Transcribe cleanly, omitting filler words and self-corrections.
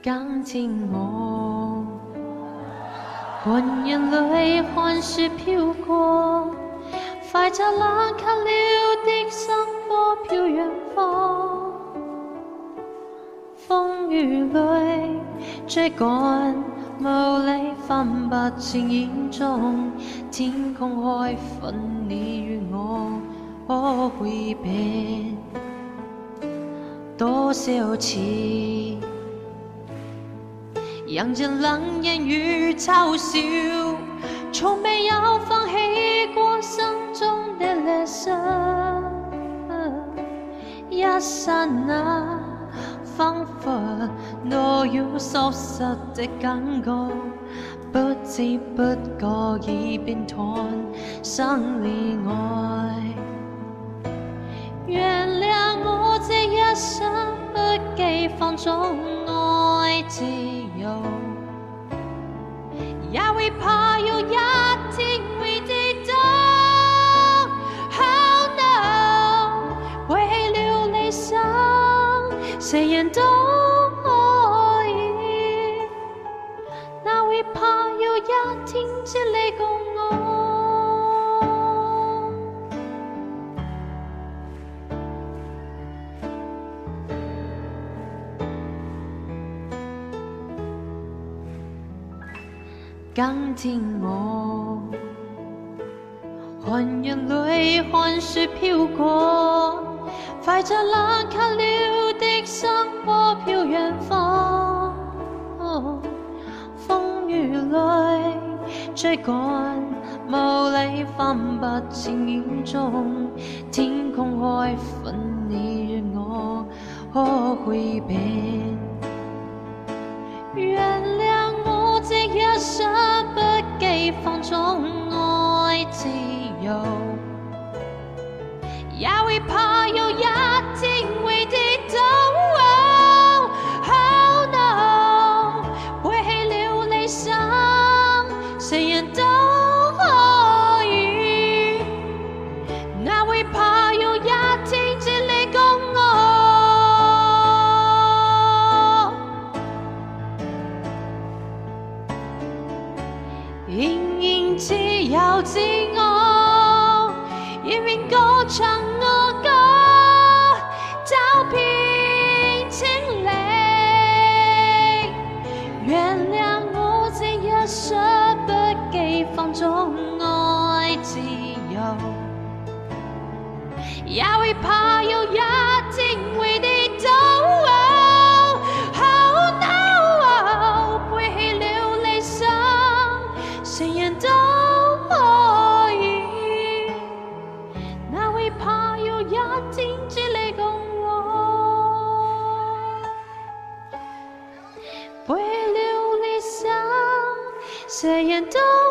刚进我，混眼里看雪飘过，快就冷卻了的生活飄遠方。風雨裏追趕，無理分不清眼中，天空開分你與我，可會變多少次？讓人冷言與嘲笑，從沒有放棄過心中的理想。一剎那，彷彿都要消失的感覺，不知不覺已變thành生離愛。原諒我這一生不羈放縱愛自由，也會怕有一天會跌倒。Oh no， 背棄了理想，誰人都可以，哪會怕有一天只你共我？剛聽我，寒夜裏看雪飄過，快着冷卻了的生活飄遠方。風雨裏追趕，無理分不清眼中，天空開分你與我，可會變？原諒我這一生不羈放縱愛自由，也會怕有一天會跌倒。Oh no， 背棄了理想，誰人都可以，哪會怕有一天只你共我？仍然自由自我，仍然歌唱我歌，找遍清理。原諒我這一生不羈放縱愛自由，也會怕有一天會跌倒。Oh no， 背棄了理想，誰人都可以，哪會怕有一天只你共我？背棄了理想，誰人都